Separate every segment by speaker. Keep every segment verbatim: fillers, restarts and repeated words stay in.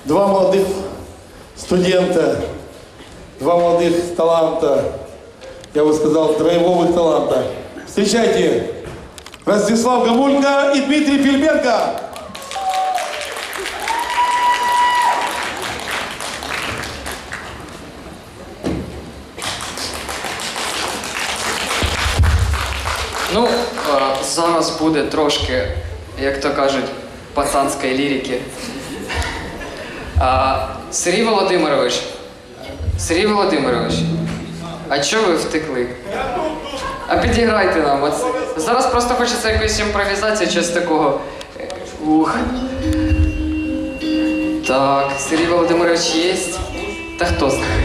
Speaker 1: два молодых студента, два молодых таланта, я бы сказал, драйвовых таланта. Встречайте, Ростислав Гамулько и Дмитрий Филипенко.
Speaker 2: Ну, зараз буде трошки, як то кажуть, пацанської лірики. А, Сергій Володимирович, Сергій Володимирович, а чого ви втекли? А підіграйте нам. От зараз просто хочеться якоїсь імпровізації, щось такого. Ух. Так, Сергій Володимирович є? Та хто знає?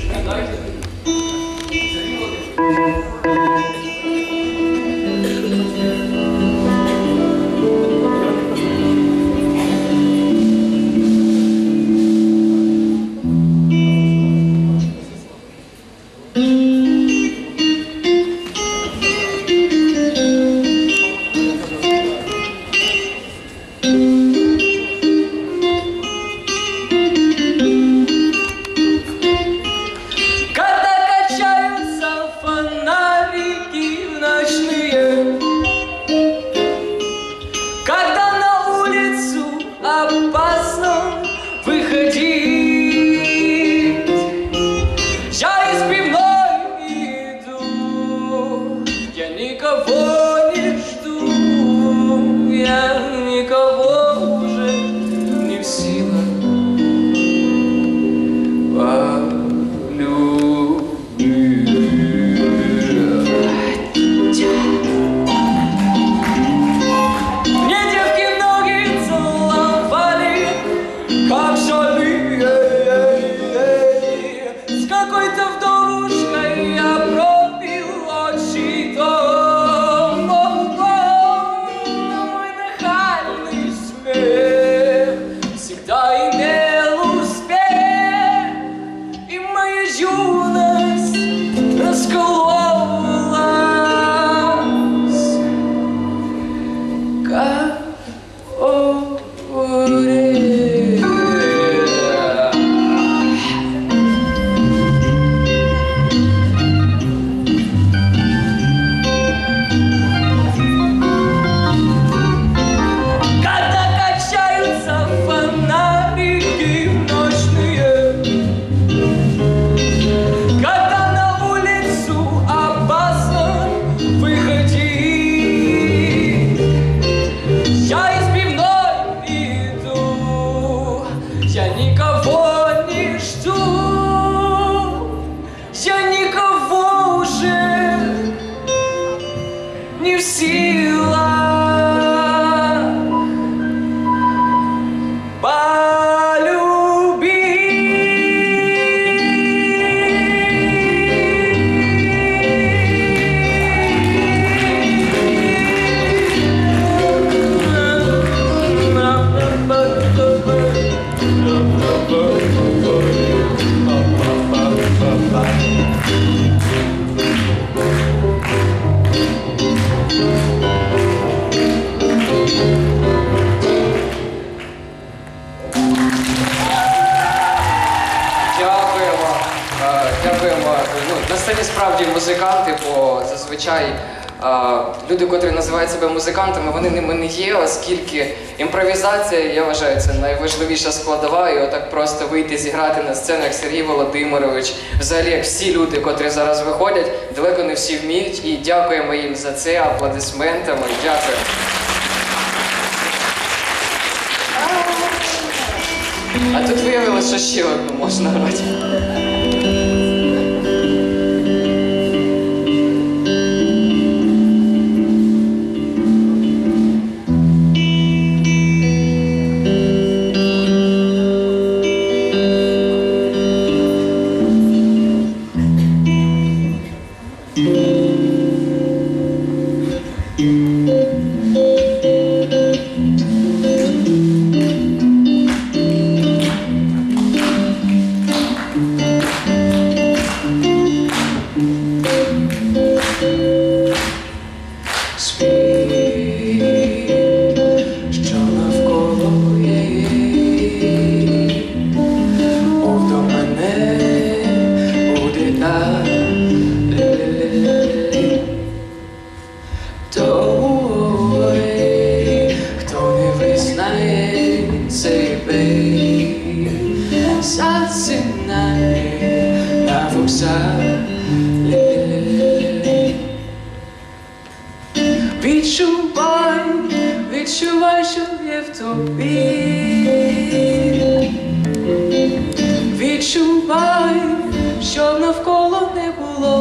Speaker 2: Музиканти, бо зазвичай а, люди, котрі називають себе музикантами, вони ними не є, оскільки імпровізація, я вважаю, це найважливіша складова, і отак просто вийти, зіграти на сцену, як Сергій Володимирович, взагалі, як всі люди, котрі зараз виходять, далеко не всі вміють, і дякуємо їм за це аплодисментами, дякую. А тут виявилося, що ще одну можна грати.
Speaker 3: Thank you.
Speaker 2: сценарій на вокзалі. Відчувай, відчувай, що є в тобі. Відчувай, що навколо не було.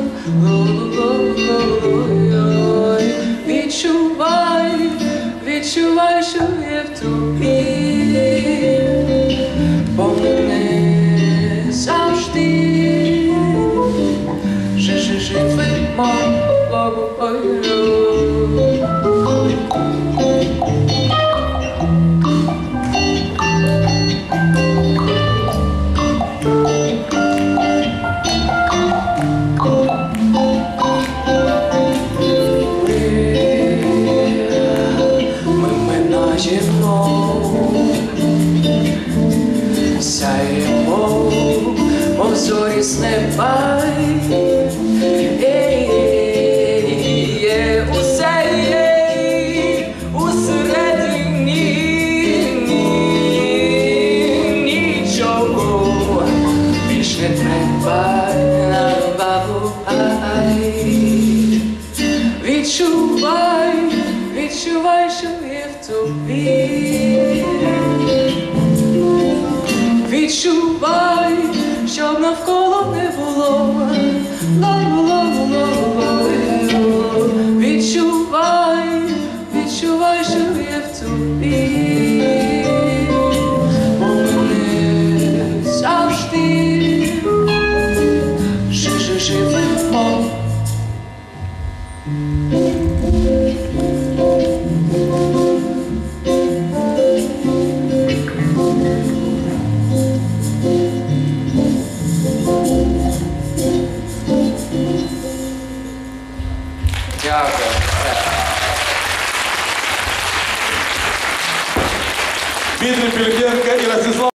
Speaker 2: Ой-ой-ой. Відчувай, відчувай, що є в тобі. Бо мене завжди живемо. Сяємо, мов зорі з неба. Є усе є усередині, нічого більш не треба набавай. Відчувай, відчувай, що є в тобі. Відчувай, щоб навколо не було. Відчувай, відчувай, що є в тобі. Бо мене завжди живемо. Дякую.
Speaker 1: Дмитрий Пелюхенко и Ростислав